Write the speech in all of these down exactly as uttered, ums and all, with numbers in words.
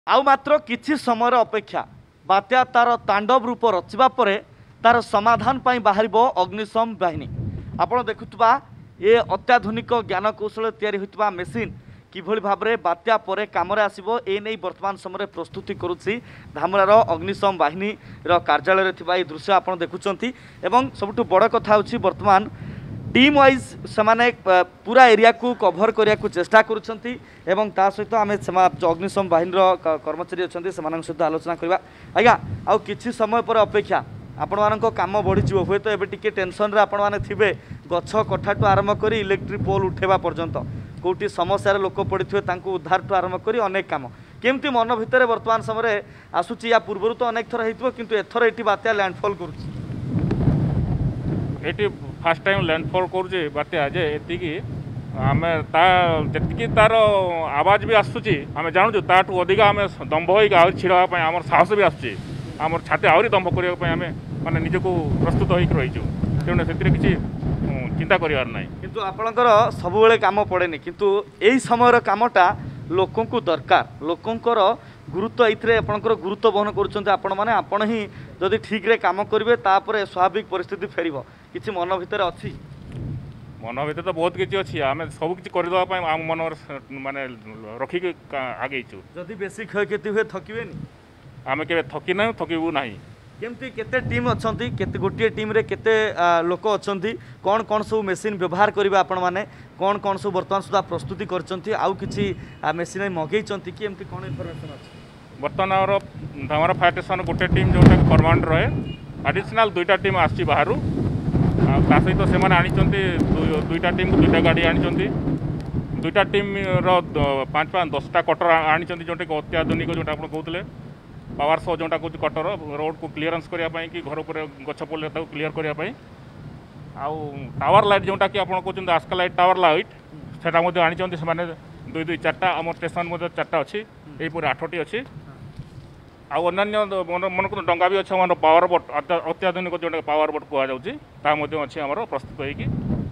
आउ मात्र किछि समय अपेक्षा बात्या तार तांडव रूप रचिबा परे तार समाधान पाई बाहरिबो अग्निशम बाहिनी। आपण देखुतबा ये अत्याधुनिक ज्ञान कौशल तैयारी होइतबा मेसीन किभଳି भाबरे बात्या परे कामरे आसीबो ए नै वर्तमान समय प्रस्तुति करूछि धामरार अग्निशम बाहिनी रो कार्यालय रे थिबा ए दृश्य आपण देखुचंती। एवं सबटु बड़ कथा होछि वर्तमान टीम वाइज से पूरा एरिया को कभर करने को चेष्टा करुँच एवं ता सहित आम अग्निशम बाहिनी कर्मचारी अच्छा से सहित आलोचना करवा। आज्ञा आउ किछि समय पर अपेक्षा आपण मानक काम बढ़ी हुए तो एबे टिके टेंशन रे आपण माने थिबे गछ कठाठू आरंभ करी इलेक्ट्रिक पोल उठेबा पर्यंत कोटी समस्या लोक पड़े तांको उद्धार ठू आरंभ करी अनेक काम केमती मन भितर वर्तमान समय आसुची या पूर्व तो अनेक थर हेतिबो किंतु एथर एटी बात्या लैंडफॉल करूची एटी फास्ट टाइम लैंडफॉल करुचे बात्या जे एतिकी आमे ता जतिकी तार आवाज भी आसुची आमे जानू ताठू अधिका आमे दंभ होइक आ छिड़वा पय हमर साहस भी आसुची हमर छाती आउरी दंभ करिया पय आमे माने निजको प्रस्तुत होइक रहिजु तेने सेतिरे किछि चिंता करिवार नाही। किंतु आपणकर सब बेले काम पड़ेनी किंतु एई समयर कामटा लोकों को दरकार लोकोंकर गुरुत्व ये आपंकर गुरुत्व बहन कर आपण ही जदि ठीक रे काम करेंगे तापर स्वाभाविक परिस्थिति फेर कि मन भितर अच्छी मन भर तो बहुत किसी अच्छी आम सब किसी करदे आम मन माने रखिक आगेचु जदि बेसी क्षयक्षति हुए थकबे आम के थकी ना थकबू ना केमती केते टीम अच्छी केते गोटे टीम रे केते लोक अच्छी कौन कौन सब मेसीन व्यवहार करेंगे आपण मैंने कौन कौन सब बर्तमान सुधा प्रस्तुति कर आउ किसी मेसीन मगई कि एमती कौन इनफॉरमेशन अच्छी बर्तमान आम धामरा फायर स्टेशन गोटे टीम जोटा परमानेंट रहे आडिशनाल दुईटा टीम आसी बाहर सहित से दुईटा टीम दुईटा गाड़ी आनी दुईटा टीम पाँच पाँच दसटा कटर आनी जोटा कि अत्याधुनिक जोटा आप कहते पावर सो जोटा कौन कटर रोड को क्लीयरेंस करने कि घर पर गछ पड़े क्लीयर करने आउ टावर लाइट जोटा कि आप कहते आस्का लाइट टावर लाइट से आनी से दुई दुई चार्टा आम स्टेशन चार्टा अच्छी यहीपर आठटी अच्छी आउ अन्य मन को डंगा भी अच्छे आम पावर बोट अत्याधुनिक जो पावर बोट कहुच्छी अच्छी आम प्रस्तुत होगी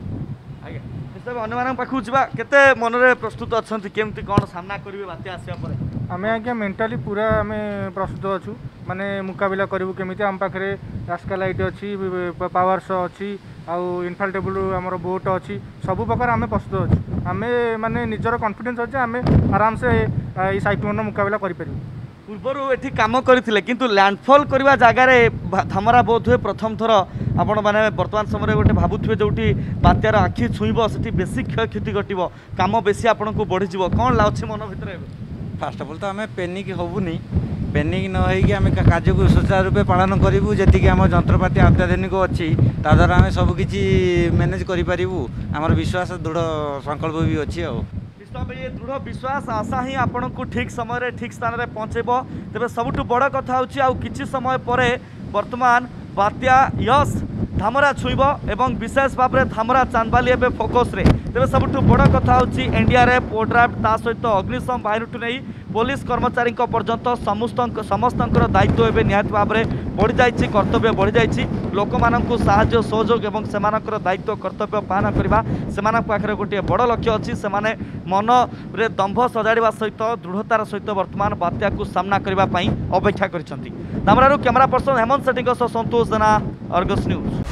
अन्य पाखु जा केते मन रे प्रस्तुत अच्छा केमती कौन सामना करेंगे बात्या आसा आम आज्ञा मेंटाली पूरा आम प्रस्तुत अच्छु माने मुकाबला करूँ केमी आम पाखे आस्का लाइट अच्छी पावर शो अच्छी आउ इनफाल्टेबल आमर बोट अच्छी सब प्रकार आम प्रस्तुत अच्छु आम माने निजर कॉन्फिडेंस अच्छे आम आराम से ये साइक्लोन मुकाबला करें पूर्वर ये कम करते किंतु लैंडफॉल करवा जगार धामरा बोध हुए प्रथम थर आपण मैंने वर्तमान समय गोटे भावुए जो बात्यार आखि छुईब से बेसी क्षयक्षति घटव कम बेसी आपन को बढ़ीज कौन लागे मन भर फास्ट अफ अल तो आम पेनिक होबुनी पेनिक न होइकी आम कार्य को सुचारू रूपे पालन करूँ जी आम जंत्रपाति अत्याधुनिक अच्छी ताद्वारा आम सबकि मैनेज करूँ आमर विश्वास दृढ़ संकल्प भी अच्छी आ ये दृढ़ विश्वास आशा ही आपण को ठीक समय ठीक स्थान में पहुँचेब तेज सबुठ बड़ कथा होछि समय पर वर्तमान बात्या यश धामरा छुईब एवं विशेष भाव में धामरा चांदबाली एवं फोकस रे तेज सबुठ बड़ कथा होछि एनडीआरएफ ओड्राफ्ट ता सहित अग्निशम बाहिनी नहीं पुलिस कर्मचारी पर्यंत समस्त समस्त दायित्व एवं निहाती भाव में बढ़ी जाइए कर्तव्य बढ़ी जाइए लोक मानू साहाय्य सहयोग एवं सेमानकर दायित्व कर्तव्य पालन करवा से पाखे गोटे बड़ लक्ष्य अच्छी से मन रे दंभ सजाड़ा सहित दृढ़तार सहित वर्तमान बात्या को सामना करने अपेक्षा कर धामरारू camera person Hemant Sethi Santosh Jena Argus news.